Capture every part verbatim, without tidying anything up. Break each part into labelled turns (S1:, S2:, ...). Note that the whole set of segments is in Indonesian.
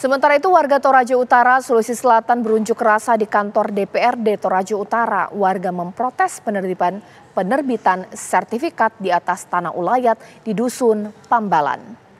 S1: Sementara itu warga Toraja Utara, Sulawesi Selatan berunjuk rasa di kantor D P R D Toraja Utara. Warga memprotes penerbitan, penerbitan sertifikat di atas tanah ulayat di Dusun Pambalan.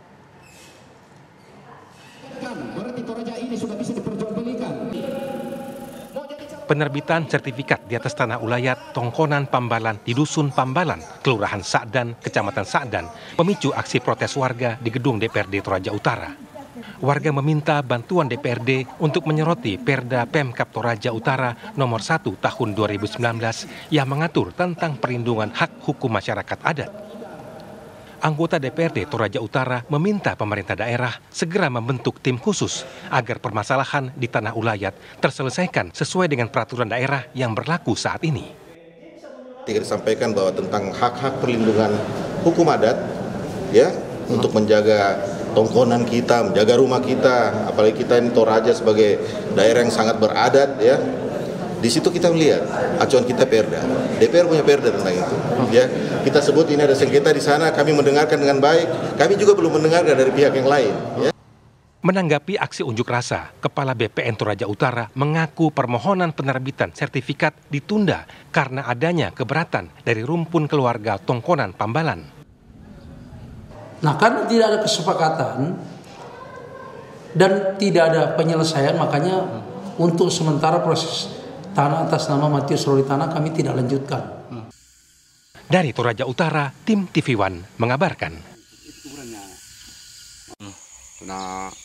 S2: Penerbitan sertifikat di atas tanah ulayat Tongkonan Pambalan di Dusun Pambalan, Kelurahan Sa'dan, Kecamatan Sa'dan, memicu aksi protes warga di gedung D P R D Toraja Utara. Warga meminta bantuan D P R D untuk menyoroti Perda Pemkab Toraja Utara nomor satu tahun dua ribu sembilan belas yang mengatur tentang perlindungan hak hukum masyarakat adat. Anggota D P R D Toraja Utara meminta pemerintah daerah segera membentuk tim khusus agar permasalahan di tanah ulayat terselesaikan sesuai dengan peraturan daerah yang berlaku saat ini.
S3: Kita sampaikan bahwa tentang hak-hak perlindungan hukum adat, ya, hmm. untuk menjaga tongkonan kita, menjaga rumah kita, apalagi kita ini Toraja sebagai daerah yang sangat beradat, ya. Di situ kita melihat acuan kita Perda. D P R punya Perda tentang itu. Ya, kita sebut ini ada sengketa di sana, kami mendengarkan dengan baik. Kami juga belum mendengarkan dari pihak yang lain. Ya.
S2: Menanggapi aksi unjuk rasa, Kepala B P N Toraja Utara mengaku permohonan penerbitan sertifikat ditunda karena adanya keberatan dari rumpun keluarga Tongkonan Pambalan.
S4: Nah, karena tidak ada kesepakatan dan tidak ada penyelesaian, makanya untuk sementara proses tanah atas nama Matius Rolitanah kami tidak lanjutkan.
S2: Dari Toraja Utara, tim T V One mengabarkan.
S5: Nah.